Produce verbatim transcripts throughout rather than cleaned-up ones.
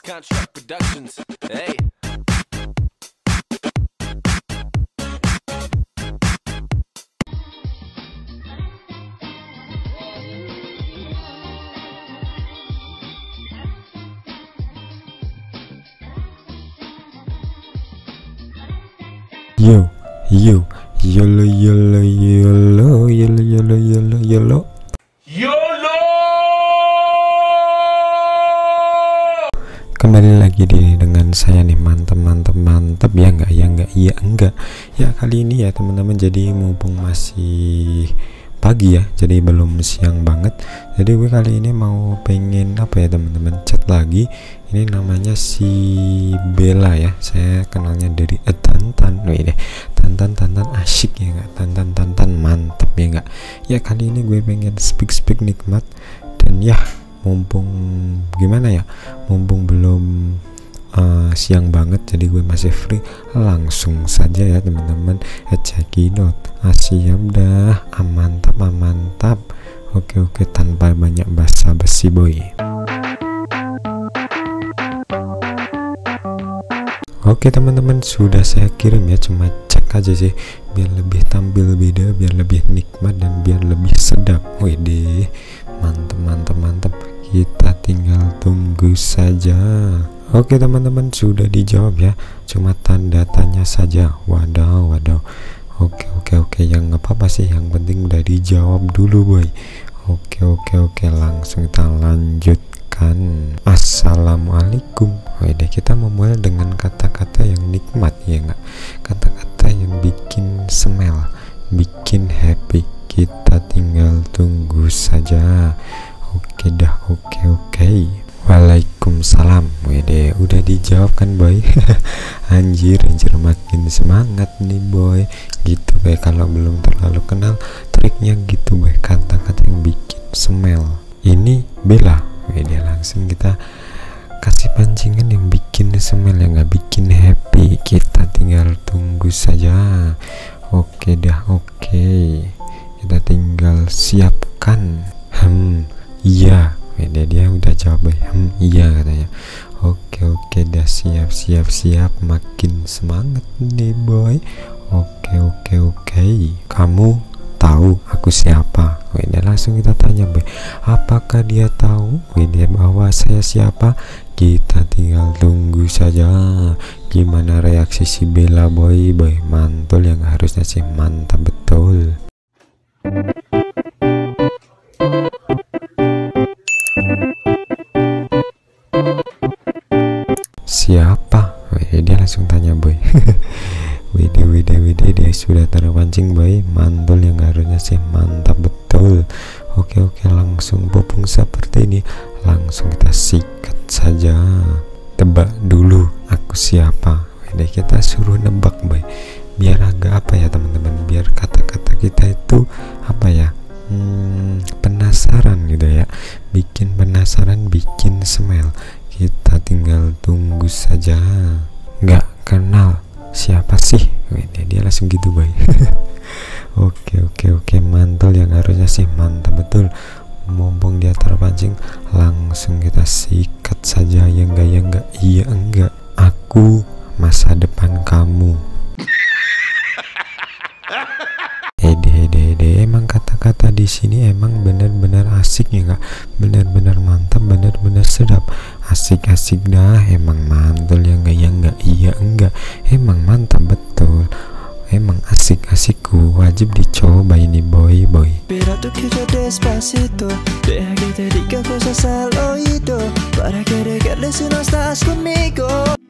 It's Construct Productions. Hey. Yo, yo, yolo, yolo, yolo, yolo, yolo, yolo, yolo. YOLO! Kembali lagi di dengan saya nih, mantap, mantap, mantap ya enggak, ya enggak, iya enggak. Ya kali ini ya teman-teman, jadi mumpung masih pagi ya, jadi belum siang banget. Jadi gue kali ini mau pengen apa ya teman-teman, chat lagi. Ini namanya si Bella ya, saya kenalnya dari eh, Tantan. Wih deh, Tantan Tantan asyik ya enggak, Tantan Tantan mantap ya enggak. Ya kali ini gue pengen speak speak nikmat, dan ya mumpung gimana ya, mumpung belum uh, siang banget, jadi gue masih free, langsung saja ya teman-teman, cekidot asyam dah, amantap amantap. Oke oke, tanpa banyak basa-basi boy. Oke teman-teman, sudah saya kirim ya, cuma cek aja sih biar lebih tampil beda, biar lebih nikmat dan biar lebih sedap. Wih mantap mantap mantap, kita tinggal tunggu saja. Oke teman-teman, sudah dijawab ya, cuma tanda tanya saja. Wadaw wadaw. Oke oke oke, yang nggak apa-apa sih, yang penting udah dijawab dulu boy. Oke oke oke, langsung kita lanjutkan. Assalamualaikum. Wede, kita memulai dengan kata-kata yang nikmat ya enggak, kata-kata yang bikin smell, bikin happy. Kita tinggal tunggu saja. Oke dah, oke oke. Waalaikumsalam. Wede, udah dijawab kan boy. Anjir anjir, makin semangat nih boy. Gitu boy, kalau belum terlalu kenal triknya gitu boy, kata-kata yang bikin smell. Ini Bella. Wede, langsung kita kasih pancingan yang bikin smell, yang nggak bikin happy. Kita tinggal tunggu saja. Oke dah, oke. Kita tinggal siapkan. Hmm, iya. Wede, dia udah jawab boy. Hmm, iya katanya. Oke oke, dah siap siap siap, makin semangat nih boy. Oke oke oke. Kamu tahu aku siapa? Wede, langsung kita tanya boy, apakah dia tahu Wede bahwa saya siapa? Kita tinggal tunggu saja gimana reaksi si Bella boy. Boy mantul, yang harusnya sih mantap betul. Siapa? Wede, dia langsung tanya boy. Wede wede wede, dia sudah terpancing boy, mantul, yang harusnya sih mantap betul. Oke oke, langsung popung seperti ini, langsung kita sikat saja. Tebak dulu aku siapa. Wede, kita suruh nebak boy, biar agak apa ya teman-teman, biar kata-kata kita itu apa ya, hmm, penasaran gitu ya, bikin penasaran, bikin smell. Kita tinggal tunggu saja. Nggak kenal siapa sih? Wede, dia langsung gitu boy. Oke oke oke, mantul, yang harusnya sih mantap betul. Mumpung dia terpancing, langsung kita sikat saja. Ya enggak, ya enggak, iya enggak. Aku masa depan kamu. Ede ede ede, emang kata-kata di sini emang benar-benar asik ya enggak, benar-benar mantap, benar-benar sedap. Asik-asik dah, emang mantul, ya enggak, ya enggak, iya enggak, emang mantap betul, emang asik-asikku, wajib dicoba ini boy boy. Pero tú que yo despacito, deja que te diga cosas al oído, para que regales si no estás conmigo.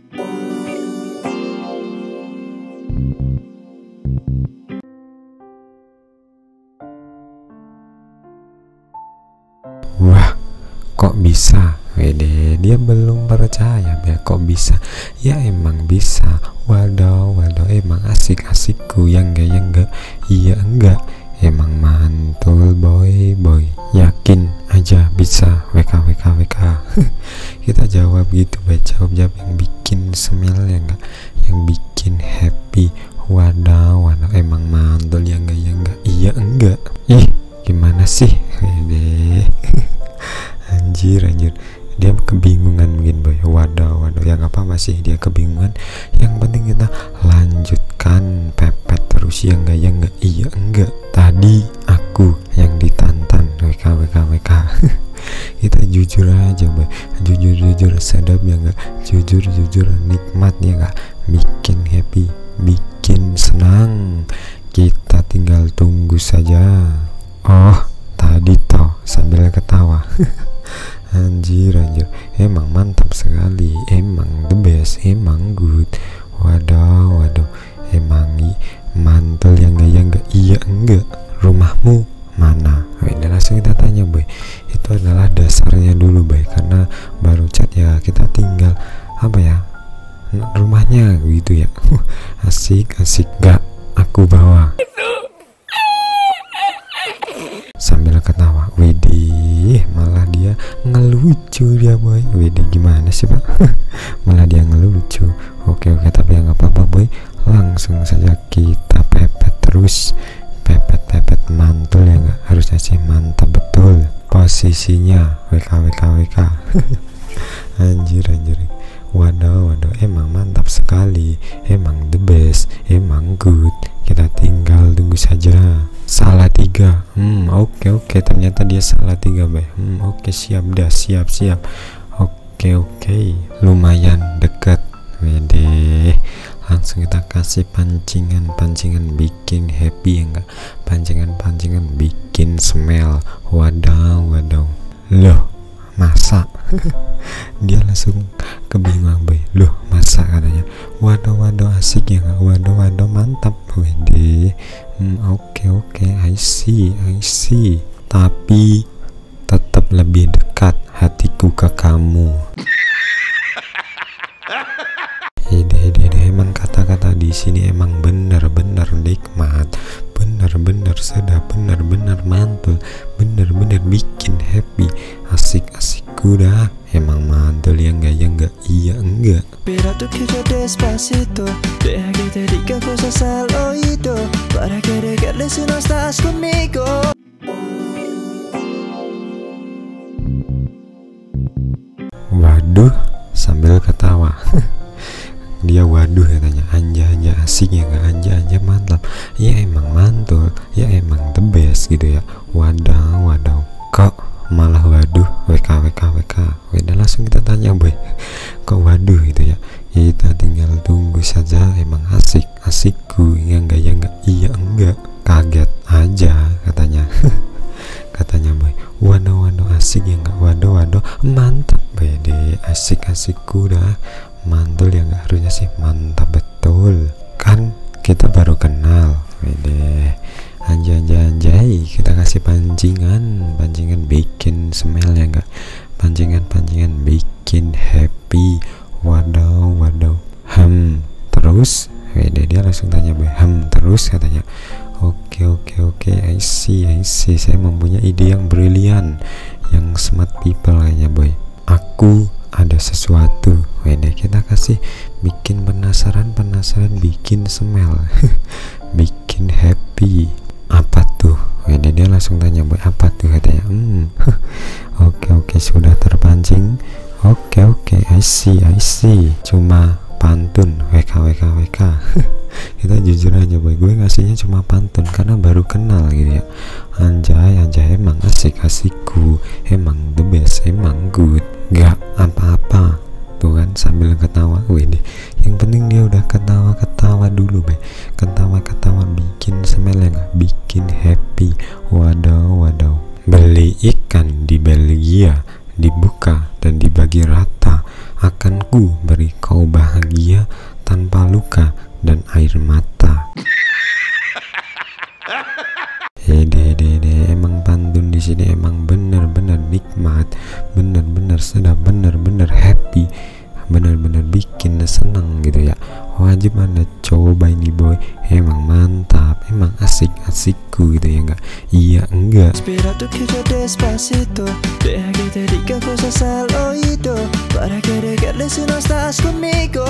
Wah, kok bisa? Wede, dia belum percaya ya, kok bisa? Ya emang bisa. Waduh waduh, emang asik-asikku, ya enggak, ya enggak, iya enggak, emang mantul boy boy. Yakin aja bisa. W K W K W K. Kita jawab gitu boy, jawab-jawab yang bikin smell ya enggak, yang bikin happy. Waduh waduh, emang mantul, ya enggak, ya enggak, iya enggak. Ih, gimana sih? Wede. Anjir anjir, dia kebingungan mungkin boy. Waduh masih dia kebingungan, yang penting kita lanjutkan, pepet terus, ya enggak, ya enggak, iya enggak. Tadi aku yang ditantang, W K W K W K. Kita jujur aja, Bay. Jujur jujur sedap ya enggak, jujur jujur nikmat ya enggak, bikin happy, bikin senang. Kita tinggal tunggu saja. Oh, tadi toh sambil ketawa. Anjir anjir, emang mantap sekali, emang the best, emang good. Waduh waduh, emang mantul yang enggak, ya enggak, iya enggak. Rumahmu mana? Udah langsung kita tanya, Boy. Itu adalah dasarnya dulu, Boy, karena baru chat ya, kita tinggal apa ya, rumahnya gitu ya. Asik asik, gak aku bawa. Sambil ketawa, widih, malah dia ngelucu dia, Boy. Widih, gimana sih, Pak? Malah dia ngelucu. Oke oke, tapi ya nggak apa-apa, Boy. Langsung saja kita pepet terus, pepet pepet mantul ya nggak, harusnya sih mantap betul. Posisinya W K W K W K. Anjir anjir, waduh waduh, emang mantap sekali, emang the best, emang good. Kita tinggal tunggu saja. Salah tiga, hmm oke okay, oke okay. Ternyata dia salah tiga, Bay. Hmm oke okay, siap dah, siap siap. Oke okay, oke okay. Lumayan dekat. Wede, langsung kita kasih pancingan pancingan bikin happy ya enggak, pancingan pancingan bikin smell. Wadaw wadaw, loh masa? Dia langsung kebingungan, Bay. Loh masa, katanya. Waduh waduh, asik ya nggak, waduh waduh mantap. Wede, hmm, oke oke, I see I see. Tapi tetap lebih dekat hatiku ke kamu. Ide ide ide, emang kata-kata di sini emang bener-bener nikmat, bener-bener sedap, bener-bener mantul, bener-bener bikin happy, asik-asik kuda. Emang mantul ya enggak, ya enggak, iya enggak. Pero tú quiero despacito, deja que te diga cosas al oído, para que regarles si no estás conmigo. Waduh, sambil ketawa. Dia waduh katanya, anja anja asik ya nggak, anja anja mantap, ya emang mantul, ya emang the best gitu ya. Wadaw wadaw, kok malah waduh, W K W K W K. Udah langsung kita tanya, Boy, kok waduh gitu ya. Kita tinggal tunggu saja, emang asik asikku, ya enggak, ya enggak, iya enggak. Kaget aja katanya. Katanya, Boy, waduh waduh asik ya enggak, waduh waduh mantap, Bede, asik asikku dah. Mantul ya nggak, harusnya sih mantap betul, kan kita baru kenal. Wede, anjay anjay anjay, kita kasih pancingan pancingan bikin smell ya nggak, pancingan pancingan bikin happy. Wadaw wadaw, hem terus. Wede, dia langsung tanya, Boy, hem terus katanya. Oke oke oke, I see I see, saya mempunyai ide yang brilian, yang smart people kayaknya, Boy. Aku ada sesuatu. Wede, kita kasih bikin penasaran penasaran bikin smell. Bikin happy. Apa tuh? Wede, dia langsung tanya, Boy, apa tuh katanya. Hmm oke oke, sudah terpancing. Oke oke, I see I see. Cuma pantun, W K W K W K. Kita jujur aja, Boy, gue ngasihnya cuma pantun karena baru kenal gitu ya. Anjay anjay, emang asik asikku, emang the best, emang good. Gak apa-apa tuh kan, sambil ketawa. Wede, yang penting dia udah ketawa-ketawa dulu, Bay. Ketawa-ketawa bikin smell ya gak, bikin happy. Wadaw wadaw, beli ikan di Belgia, dibuka dan dibagi rata, akan ku beri kau bahagia tanpa luka dan air mata. Hede hede hede, emang pantun di sini emang bener-bener nikmat, bener-bener sedap, bener-bener happy, bener-bener bikin seneng gitu ya. Wajib Anda coba ini, Boy, emang mantap, emang asik asikku gitu ya enggak, iya enggak. Espera tu quiero despacito, deja que te diga cosas al oído, para que regarles si no estás conmigo.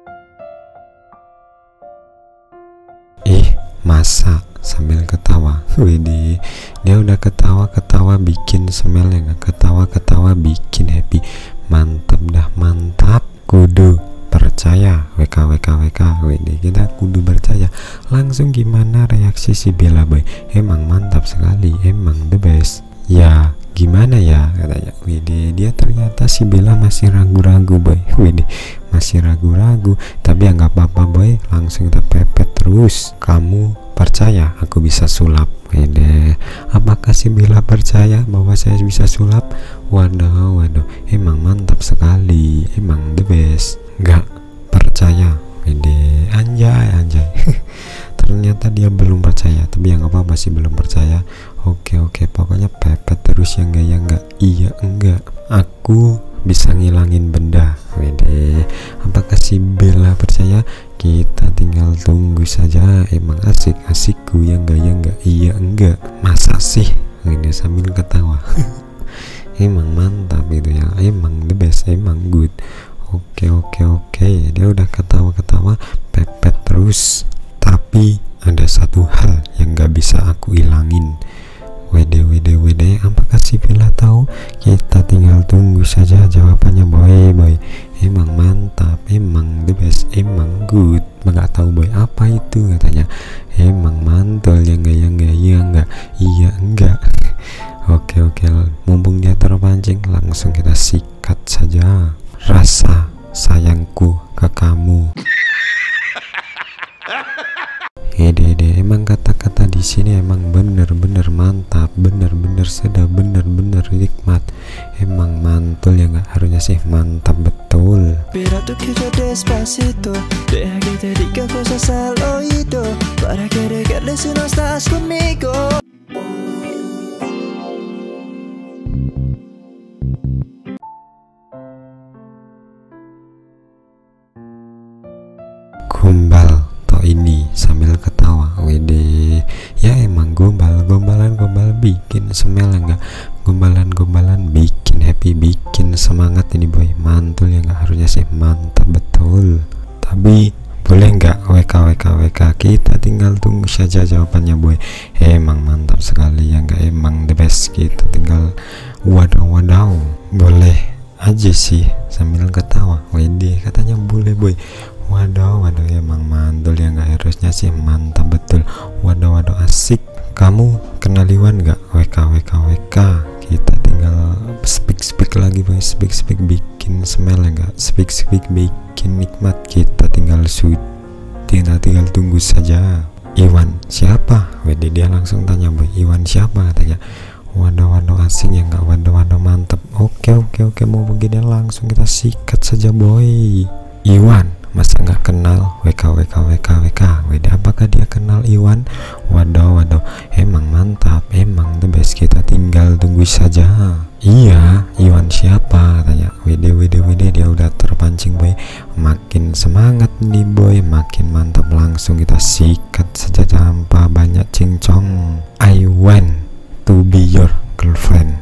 Ih, masa, sambil ketawa. Widih, dia udah ketawa-ketawa bikin smell ya nggak, ketawa-ketawa bikin happy. Mantap dah, mantap. Kudu percaya, W K W K W K. Widih, kita kudu percaya. Langsung gimana reaksi si Bella boy? Emang mantap sekali, emang the best. Ya gimana ya katanya. Widih, dia ternyata si Bella masih ragu-ragu boy. Widih, masih ragu-ragu. Tapi ya nggak apa-apa boy, langsung kita pepet terus. Kamu percaya aku bisa sulap? Widih, apakah si Bella percaya bahwa saya bisa sulap? Waduh, waduh, emang mantap sekali, emang the best. Nggak percaya. Widih, anjay, anjay. Ternyata dia belum percaya, tapi ya nggak apa-apa sih, belum percaya. Oke oke, pokoknya pepet terus ya enggak, ya enggak, iya enggak. Aku bisa ngilangin benda. Wede, apakah si Bella percaya? Kita tinggal tunggu saja. Emang asik asikku ya enggak, ya enggak, iya enggak. Masa sih? Ini sambil ketawa. Emang mantap itu ya, emang the best, emang good. Oke oke oke, dia udah ketawa-ketawa, pepet terus. Tapi ada satu hal yang gak bisa aku ilangin. Wede wede wede, apakah si Bella tahu? Kita tinggal tunggu saja jawabannya boy boy. Emang mantap, emang the best, emang good. Nggak tahu boy apa itu katanya. Emang mantul ya enggak, ya enggak, iya enggak, iya enggak. Oke oke, mumpung dia terpancing, langsung kita sikat saja rasa sayangku ke kamu. Hede hede, emang kata-kata di sini emang bener-bener mantap, bener-bener sedap, bener-bener nikmat, emang mantul ya nggak, harusnya sih mantap betul. Pero tú que yo despacito, deja que te diga cosas al oído, para que regarles si no estás conmigo. Gombal toh ini sambil ketawa. Wede, ya emang gombal, gombalan gombal bikin semel enggak, gombalan gombalan bikin happy, bikin semangat ini boy. Mantul ya enggak, harusnya sih mantap betul. Tapi boleh enggak W K W K W K, kita tinggal tunggu saja jawabannya boy. Emang mantap sekali ya enggak, emang the best. Kita tinggal wadaw wadaw. Boleh aja sih sambil ketawa. Wede, katanya boleh boy. Waduh, waduh, emang mantul ya nggak, harusnya sih mantap betul. Waduh, waduh, asik. Kamu kenal Iwan nggak? W K W K W K. Kita tinggal speak speak lagi boy, speak speak bikin smell ya nggak, speak speak bikin nikmat. Kita tinggal shoot, tinggal tinggal tunggu saja. Iwan siapa? Wede, dia langsung tanya boy, Iwan siapa katanya. Waduh, waduh, asik ya nggak, waduh, waduh, mantap. Oke oke oke, mau begini langsung kita sikat saja boy. Iwan masa nggak kenal? W K W K W K W K. Wede, apakah dia kenal Iwan? Waduh waduh, emang mantap, emang the best. Kita tinggal tunggu saja. Iya, Iwan siapa katanya. Wede wede wede, dia udah terpancing boy. Makin semangat nih boy, makin mantap. Langsung kita sikat saja tanpa banyak cincong. I want to be your girlfriend.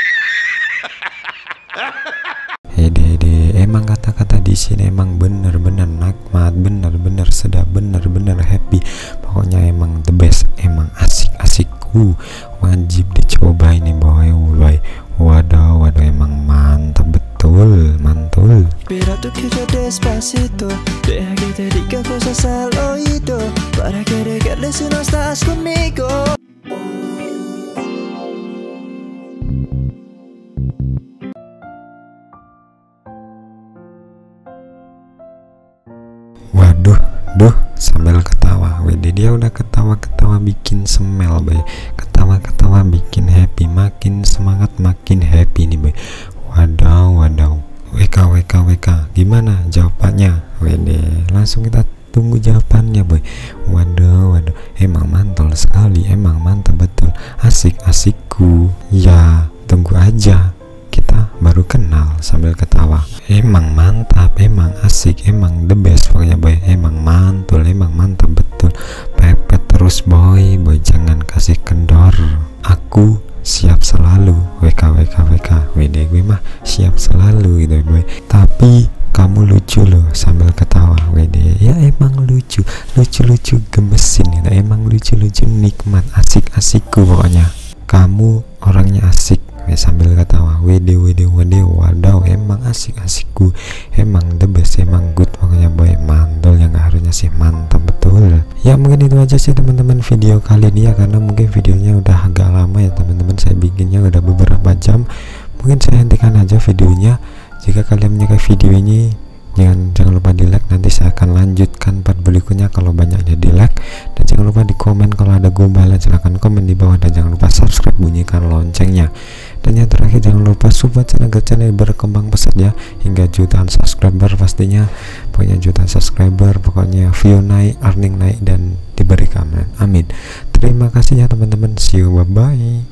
Hede hede, emang kata-kata di sini emang bener-bener nikmat, bener-bener sedap, bener-bener happy. Pokoknya emang the best, emang asik-asikku, wajib dicoba ini boy, boy. Waduh, waduh, emang mantap betul, mantul. Pero tú que yo despacito, deja que te diga cosas al oído, para que regarles si no estás conmigo. Waduh, duh, sambil ketawa. Wede, dia udah ketawa-ketawa bikin semel boy, ketawa-ketawa bikin happy, makin semangat makin happy nih boy. Waduh, waduh, W K W K W K, gimana jawabannya? Wede, langsung kita tunggu jawabannya boy. Waduh, waduh, emang mantul sekali, emang mantap betul, asik-asikku. Ya, tunggu aja, kita baru kenal sambil ketawa. Emang mantap, emang asik, emang the best pokoknya boy. Emang mantul, emang mantap betul. Pepet terus boy, boy jangan kasih kendor. Aku siap selalu W K W K W K. Wede, gue mah siap selalu gitu boy. Tapi kamu lucu loh sambil ketawa. Wede, ya emang lucu, lucu-lucu gemesin itu, emang lucu-lucu nikmat, asik-asikku pokoknya. Kamu orangnya asik, ya, sambil ketawa. Wede, wede, wede, wadaw, emang asik-asikku, emang the best, emang good pokoknya boy, mantul yang gak harusnya sih, mantap betul. Ya mungkin itu aja sih teman-teman video kali ini ya, karena mungkin videonya udah agak lama ya teman-teman, saya bikinnya udah beberapa jam. Mungkin saya hentikan aja videonya. Jika kalian menyukai video ini, jangan jangan lupa di like, nanti saya akan lanjutkan part berikutnya kalau banyaknya di like. Dan jangan lupa di komen kalau ada gombalan, silahkan komen di bawah, dan jangan lupa subscribe, bunyikan loncengnya. Dan yang terakhir jangan lupa support channel channel berkembang pesat ya, hingga jutaan subscriber pastinya, pokoknya jutaan subscriber, pokoknya view naik, earning naik, dan diberikan, amin. Terima kasih ya teman-teman, see you, bye bye.